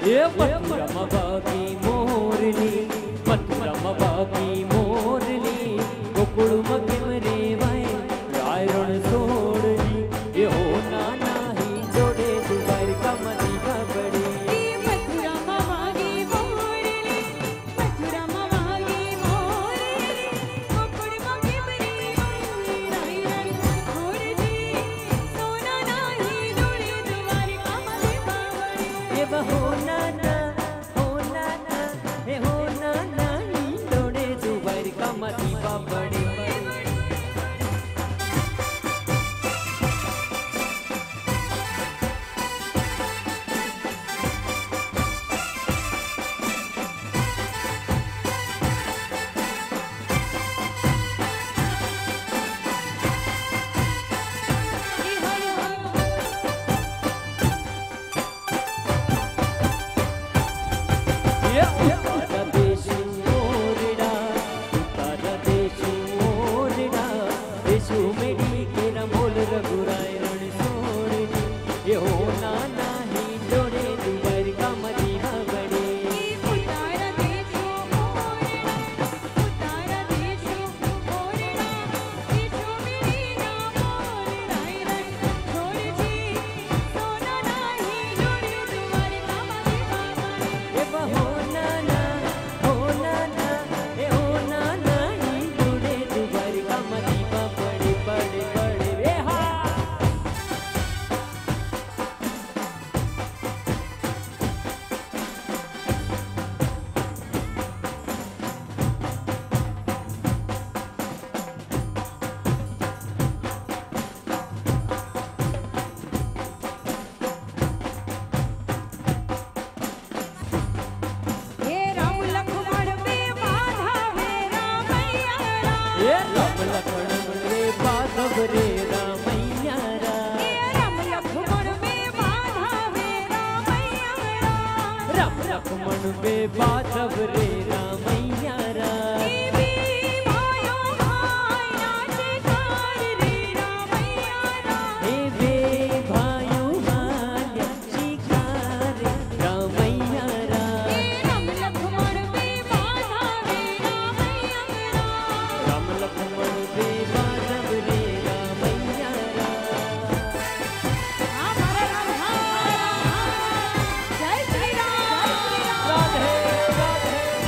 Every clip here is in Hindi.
ये मथुरम बाकी मोरली, मथुरम बाकी मोरली, गोकुळ मगे मरे वाय रायरण सोडली। ये हो ना नाही जोडे दुबार का मनी का बड़ी। मथुरम बाकी मोरली, मथुरम बाकी मोरली, गोकुळ मगे मरे वाय रायरण सोडली। सोना नाही जोडे दुबार का मनी का बड़ी। ये हो ना ना, हो ना ना, हे हो ना नाही जोडे दुबार का मनी का बड़ी। उत्तर देशु मोरडा, उत्तर देशु मोरडा, देशु मेडी केरा मोल रघुराय रण सोडली। ये हो ना नाही जोडे दुबार का मनी का बड़ी। उतारा देशो मोरडा, उतारा देशो मोरडा, देशो मेरी ना मोर रायरण सोडली। सोना नाही जोडे दुबार का मनी का बड़ी। ये हो ना ना, हो ना ना, हे हो ना नाही जोडे दुबार का मनी का बड़ी बड़ी बड़ी। रे हा हे राम लक्ष्मण बे बाधा वे रामैया राम। ये राम लक्ष्मण रे बाधव रे रामैया राम। हे राम लक्ष्मण बे बाधा वे रामैया राम। राम लक्ष्मण बे बाधव रे रामैया राम। देवी भायो भाई नाचे कार रे रामैया राम। हे वे भायो भाया शिकार रामैया राम। हे राम लक्ष्मण बे बाधा वे रामैया राम। राम लक्ष्मण बे बाधव रे रामैया राम। हमारा राम हमारा जय श्री राम। राधे राधे।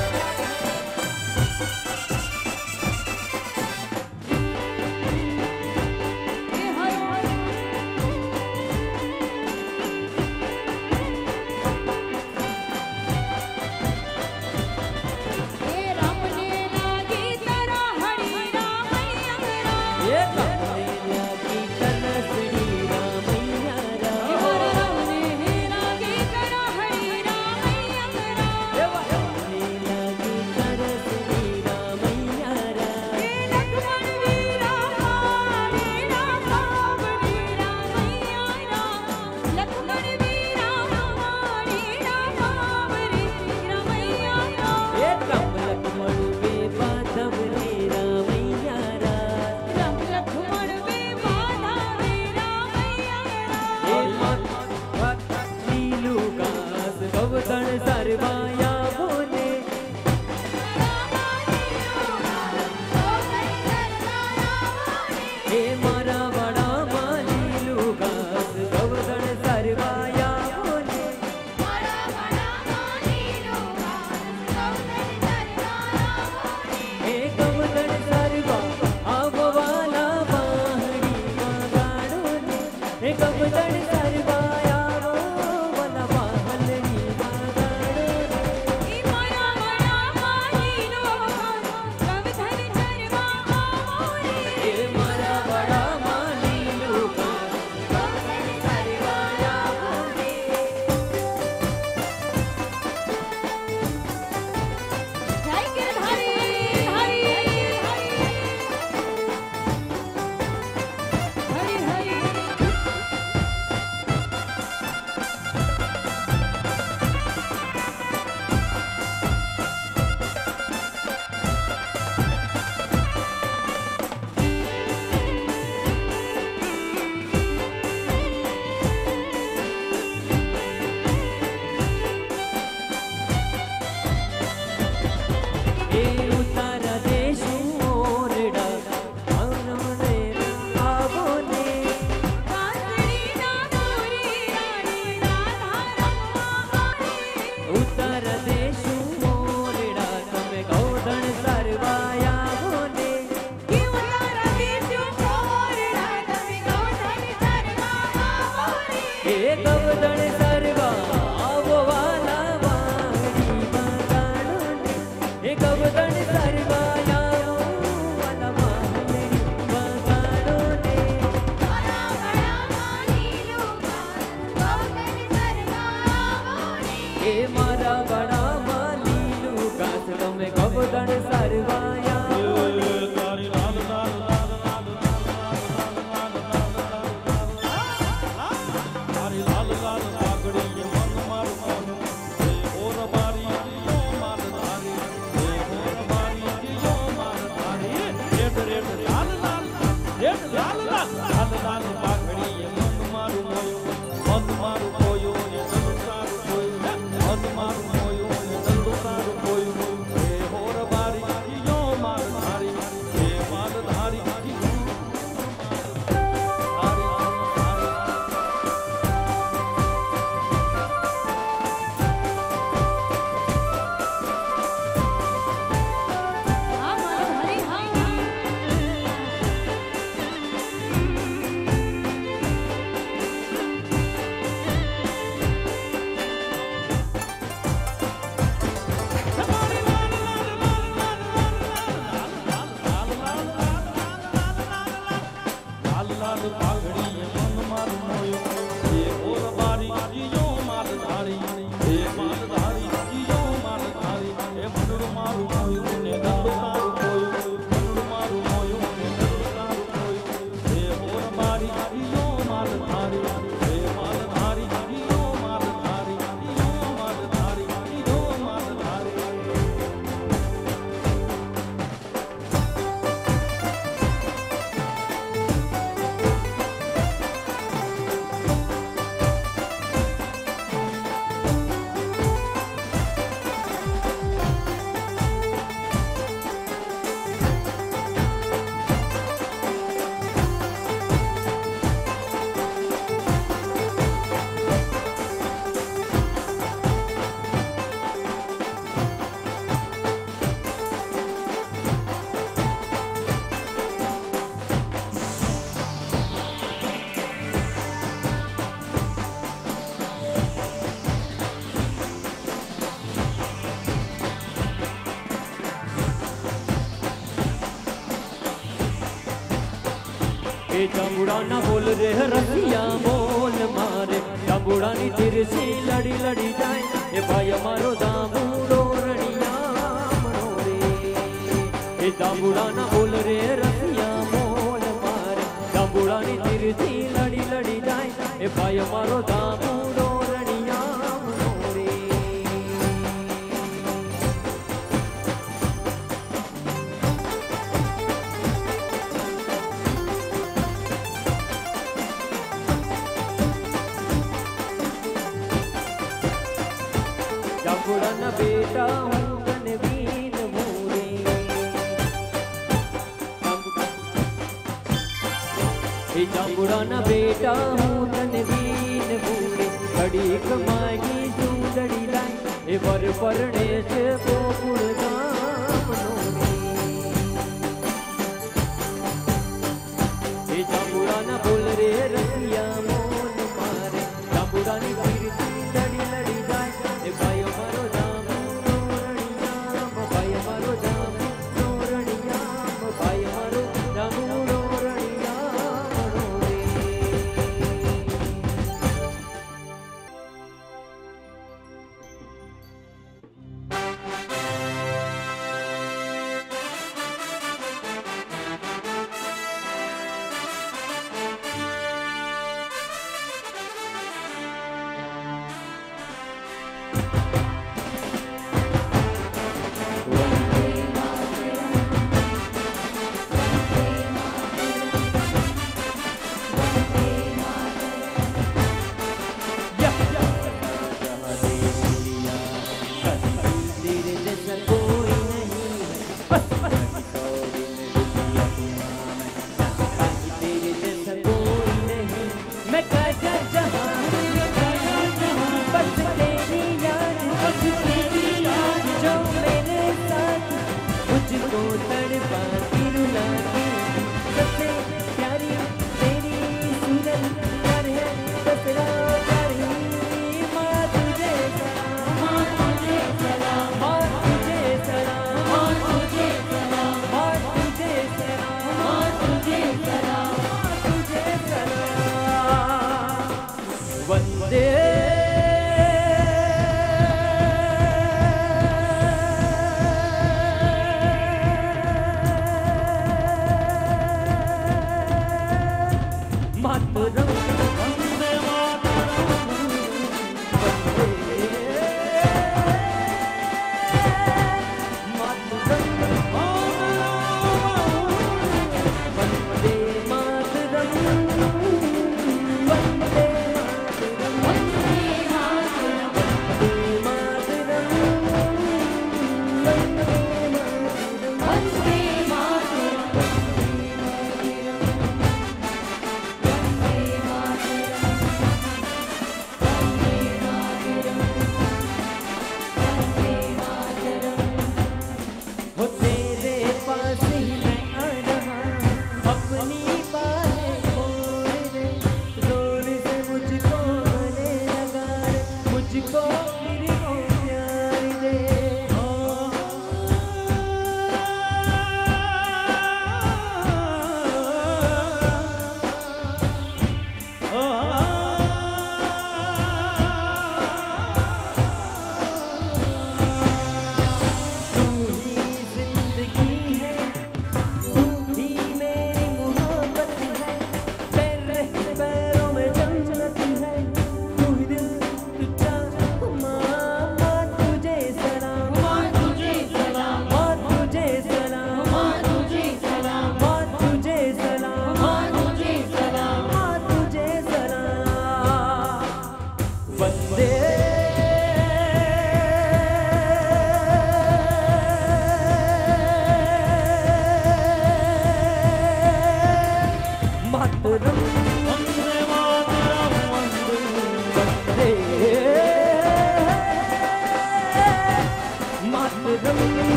हे हर हर हे राम ने लागी तरा हरि रामैया राम। ये राम ने लागी कनसड़ी रामैया राम। हर राम ने लागी तरा हरि रामैया राम। ये राम ने लागी कनसड़ी रामैया राम। हे लक्ष्मण वीरा वीरा कावड़ी रामैया राम। लक्ष्मण वीरा वीरा कावड़ी रामैया राम। ये राम लक्ष्मण बे बाधव रे रामैया राम। राम लक्ष्मण बे बाधा वे रामैया राम। हे मन लीलू गास गवदन सरवाया बोले। हे मारा बड़ा मालीलू गास गवदन सरवाया बोले। हे गवदन सरवा आव वाला बाहरी गाड़ो ने। हे गवदन सरवा आव वाला बाहरी गाड़ो ने। मारा बड़ा माही लो कवधन चरवा मोरे। हे मारा बड़ा मालीलू गास गवदन सरवाया बोले। जय गिरधारी हरि हरि हरि हरि। एक अवदण सरवा वो वाला वाड़ी बगाड़ो ने एक अवदण सरवा या वाला वाड़ी बगाड़ो ने मारा बड़ा माली लूगा अवदण सरवा आवोने ए मारा बड़ा माली लूगा तुम्हें अवदण सरवा या जमुड़ा ना बोल रे रसिया बोल मारे जमुड़ा नी तिरछी लड़ी लड़ी जाए ये भाई मारो दामूड़ो रड़िया मनोरे ये जमुड़ा ना बोल रे रसिया बोल मारे जमुड़ा नी तिरछी लड़ी लड़ी जाए ये भाई मारो दामूड़ो रड़िया मनोरे जमुड़ा न बेटा हूँ कनवीन मूरे जमुड़ा न बेटा हूँ कनवीन मूरे बड़ी कमाई चूदड़ी लाई वर परणे से गोकुल धाम नोरे जमुड़ा न बोल रे रसिया मोन मारे जमुड़ा नी कीर्ति लड़ी लड़ी जाए भाई मारो दाम नोरणियाम भाई मारो दाम नोरणियाम भाई मारो दाम नोरणियाम नोरे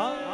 હા